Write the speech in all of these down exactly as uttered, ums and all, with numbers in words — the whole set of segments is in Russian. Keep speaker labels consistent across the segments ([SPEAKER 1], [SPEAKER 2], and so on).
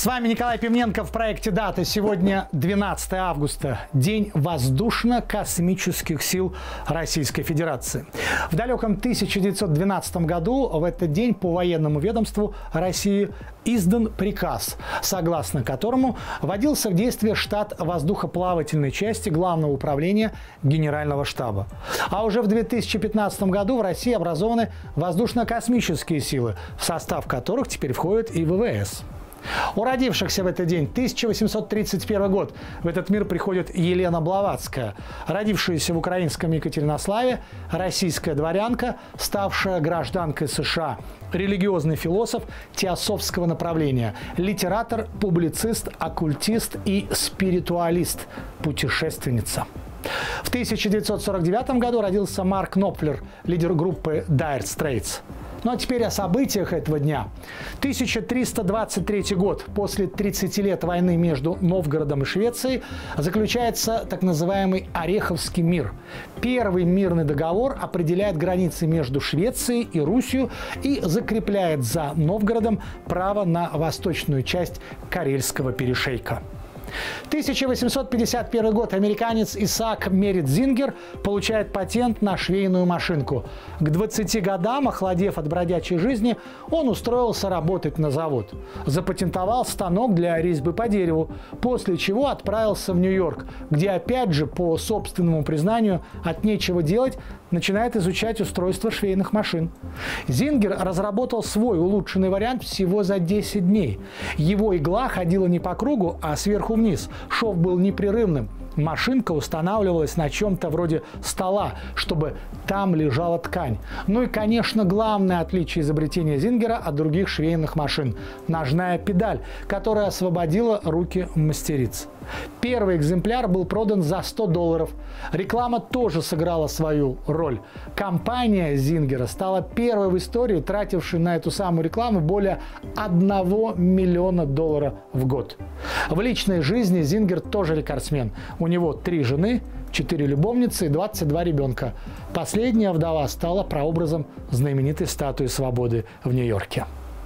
[SPEAKER 1] С вами Николай Пивненко в проекте «Дата». Сегодня двенадцатое августа, День воздушно-космических сил Российской Федерации. В далеком тысяча девятьсот двенадцатом году в этот день по военному ведомству России издан приказ, согласно которому вводился в действие штат воздухоплавательной части Главного управления Генерального штаба. А уже в две тысячи пятнадцатом году в России образованы воздушно-космические силы, в состав которых теперь входит и вэ вэ эс. У родившихся в этот день тысяча восемьсот тридцать первый год в этот мир приходит Елена Блаватская, родившаяся в украинском Екатеринославе, российская дворянка, ставшая гражданкой США, религиозный философ теософского направления, литератор, публицист, оккультист и спиритуалист, путешественница. В тысяча девятьсот сорок девятом году родился Марк Knopfler, лидер группы Dire Straits. Ну а теперь о событиях этого дня. тысяча триста двадцать третий год. После тридцати лет войны между Новгородом и Швецией заключается так называемый Ореховский мир. Первый мирный договор определяет границы между Швецией и Русью и закрепляет за Новгородом право на восточную часть Карельского перешейка. тысяча восемьсот пятьдесят первый год. Американец Исаак Мерит Зингер получает патент на швейную машинку. К двадцати годам, охладев от бродячей жизни, он устроился работать на завод. Запатентовал станок для резьбы по дереву, после чего отправился в Нью-Йорк, где опять же, по собственному признанию, от нечего делать, начинает изучать устройство швейных машин. Зингер разработал свой улучшенный вариант всего за десять дней. Его игла ходила не по кругу, а сверху вниз. Шов был непрерывным. Машинка устанавливалась на чем-то вроде стола, чтобы там лежала ткань. Ну и, конечно, главное отличие изобретения Зингера от других швейных машин – ножная педаль, которая освободила руки мастериц. Первый экземпляр был продан за сто долларов. Реклама тоже сыграла свою роль. Компания Зингера стала первой в истории, тратившей на эту самую рекламу более одного миллиона долларов в год. В личной жизни Зингер тоже рекордсмен. У него три жены, четыре любовницы и двадцать два ребенка. Последняя вдова стала прообразом знаменитой статуи свободы в Нью-Йорке.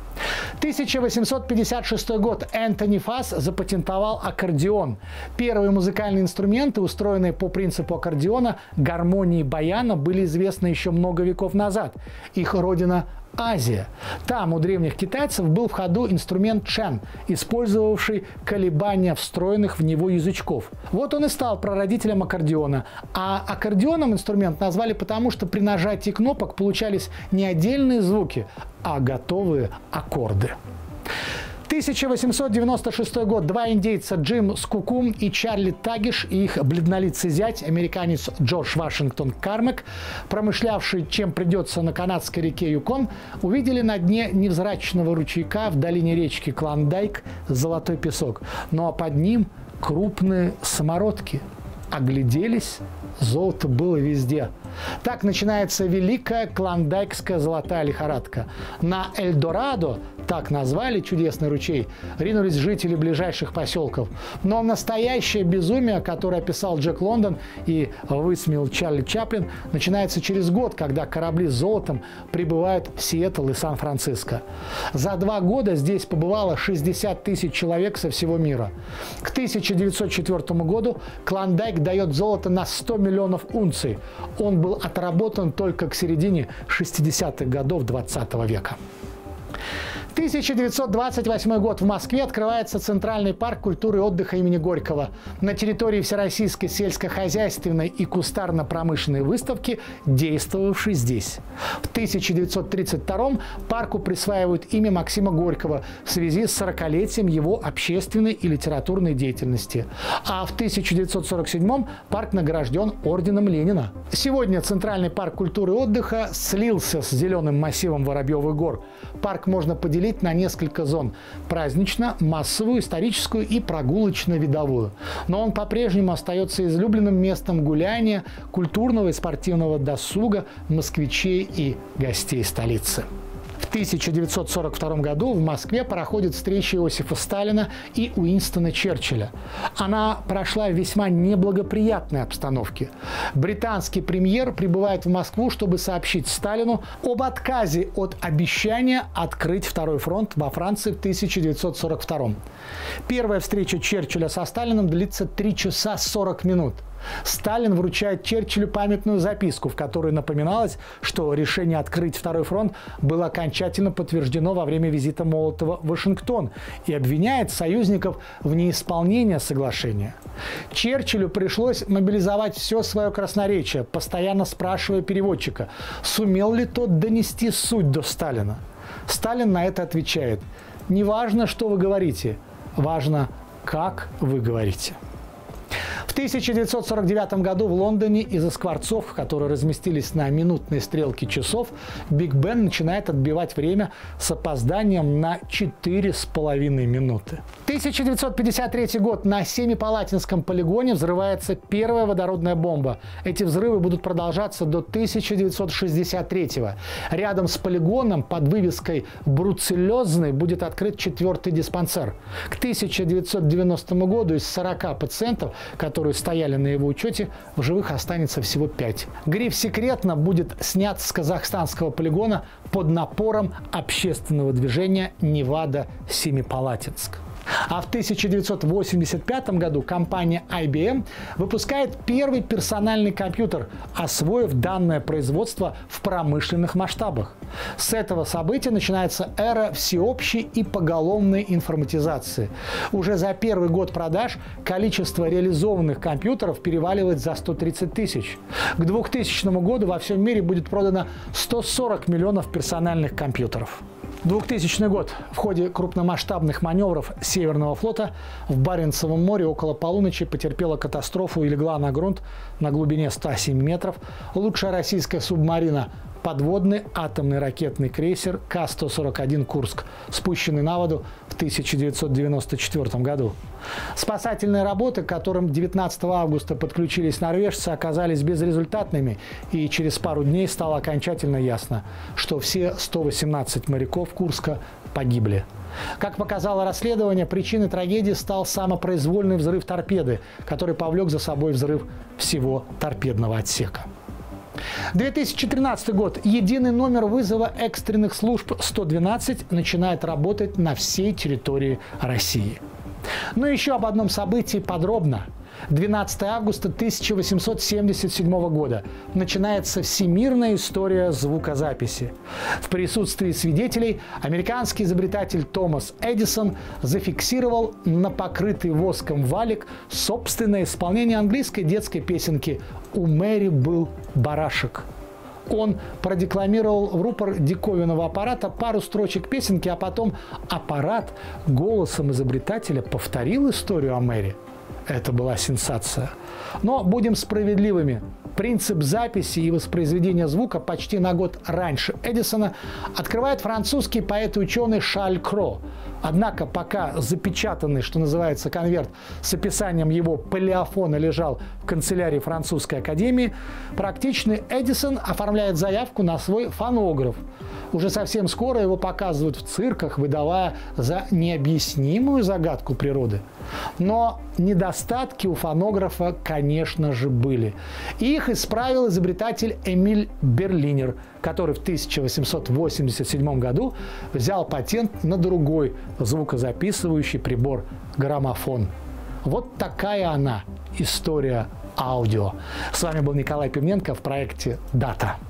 [SPEAKER 1] тысяча восемьсот пятьдесят шестой год. Энтони Фасс запатентовал аккордеон. Первые музыкальные инструменты, устроенные по принципу аккордеона, гармонии баяна, были известны еще много веков назад. Их родина – Азия. Там у древних китайцев был в ходу инструмент чэн, использовавший колебания встроенных в него язычков. Вот он и стал прародителем аккордеона. А аккордеоном инструмент назвали потому, что при нажатии кнопок получались не отдельные звуки, а готовые аккорды. тысяча восемьсот девяносто шестой год. Два индейца, Джим Скукум и Чарли Тагиш, и их бледнолицый зять, американец Джордж Вашингтон Кармек, промышлявший чем придется на канадской реке Юкон, увидели на дне невзрачного ручейка в долине речки Клондайк золотой песок. Ну а под ним крупные самородки. Огляделись, золото было везде. Так начинается великая клондайкская золотая лихорадка. На Эльдорадо, так назвали чудесный ручей, ринулись жители ближайших поселков. Но настоящее безумие, которое описал Джек Лондон и высмеял Чарли Чаплин, начинается через год, когда корабли с золотом прибывают в Сиэтл и Сан-Франциско. За два года здесь побывало шестьдесят тысяч человек со всего мира. К тысяча девятьсот четвёртому году Клондайк дает золото на сто миллионов унций. Он был отработан только к середине шестидесятых годов двадцатого века. тысяча девятьсот двадцать восьмой год. В Москве открывается Центральный парк культуры и отдыха имени Горького. На территории Всероссийской сельскохозяйственной и кустарно-промышленной выставки, действовавшей здесь. В тысяча девятьсот тридцать втором парку присваивают имя Максима Горького в связи с сорокалетием его общественной и литературной деятельности. А в тысяча девятьсот сорок седьмом парк награжден орденом Ленина. Сегодня Центральный парк культуры и отдыха слился с зеленым массивом Воробьевых гор. Парк можно поделить на несколько зон – празднично, массовую, историческую и прогулочно-видовую. Но он по-прежнему остается излюбленным местом гуляния, культурного и спортивного досуга москвичей и гостей столицы. В тысяча девятьсот сорок втором году в Москве проходит встреча Иосифа Сталина и Уинстона Черчилля. Она прошла в весьма неблагоприятной обстановке. Британский премьер прибывает в Москву, чтобы сообщить Сталину об отказе от обещания открыть второй фронт во Франции в тысяча девятьсот сорок втором. Первая встреча Черчилля со Сталином длится три часа сорок минут. Сталин вручает Черчиллю памятную записку, в которой напоминалось, что решение открыть второй фронт было окончательно подтверждено во время визита Молотова в Вашингтон и обвиняет союзников в неисполнении соглашения. Черчиллю пришлось мобилизовать все свое красноречие, постоянно спрашивая переводчика, сумел ли тот донести суть до Сталина. Сталин на это отвечает: «Не важно, что вы говорите, важно, как вы говорите». В тысяча девятьсот сорок девятом году в Лондоне из-за скворцов, которые разместились на минутной стрелке часов, Биг Бен начинает отбивать время с опозданием на четыре с половиной минуты. тысяча девятьсот пятьдесят третий год. На Семипалатинском полигоне взрывается первая водородная бомба. Эти взрывы будут продолжаться до тысяча девятьсот шестьдесят третьего. Рядом с полигоном под вывеской «Бруцеллезный» будет открыт четвертый диспансер. К тысяча девятьсот девяностому году из сорока пациентов, которые стояли на его учете, в живых останется всего пять. Гриф «Секретно» будет снят с казахстанского полигона под напором общественного движения «Невада-Семипалатинск». А в тысяча девятьсот восемьдесят пятом году компания ай би эм выпускает первый персональный компьютер, освоив данное производство в промышленных масштабах. С этого события начинается эра всеобщей и поголовной информатизации. Уже за первый год продаж количество реализованных компьютеров переваливает за сто тридцать тысяч. К двухтысячному году во всем мире будет продано сто сорок миллионов персональных компьютеров. двухтысячный год. В ходе крупномасштабных маневров Северного флота в Баренцевом море около полуночи потерпела катастрофу и легла на грунт на глубине ста семи метров лучшая российская субмарина – подводный атомный ракетный крейсер К сто сорок один «Курск», спущенный на воду в тысяча девятьсот девяносто четвёртом году. Спасательные работы, к которым девятнадцатого августа подключились норвежцы, оказались безрезультатными, и через пару дней стало окончательно ясно, что все сто восемнадцать моряков Курска погибли. Как показало расследование, причиной трагедии стал самопроизвольный взрыв торпеды, который повлек за собой взрыв всего торпедного отсека. две тысячи тринадцатый год. Единый номер вызова экстренных служб сто двенадцать начинает работать на всей территории России. Но еще об одном событии подробно. двенадцатого августа тысяча восемьсот семьдесят седьмого года. Начинается всемирная история звукозаписи. В присутствии свидетелей американский изобретатель Томас Эдисон зафиксировал на покрытый воском валик собственное исполнение английской детской песенки «У Мэри был барашек». Он продекламировал в рупор диковинного аппарата пару строчек песенки, а потом аппарат голосом изобретателя повторил историю о Мэри. Это была сенсация. Но будем справедливыми. Принцип записи и воспроизведения звука почти на год раньше Эдисона открывает французский поэт и ученый Шарль Кро. Однако пока запечатанный, что называется, конверт с описанием его полиофона лежал в канцелярии Французской академии, практичный Эдисон оформляет заявку на свой фонограф. Уже совсем скоро его показывают в цирках, выдавая за необъяснимую загадку природы. Но недостатки у фонографа, конечно же, были. И их исправил изобретатель Эмиль Берлинер, который в тысяча восемьсот восемьдесят седьмом году взял патент на другой звукозаписывающий прибор – граммофон. Вот такая она, история аудио. С вами был Николай Пивненко в проекте «Дата».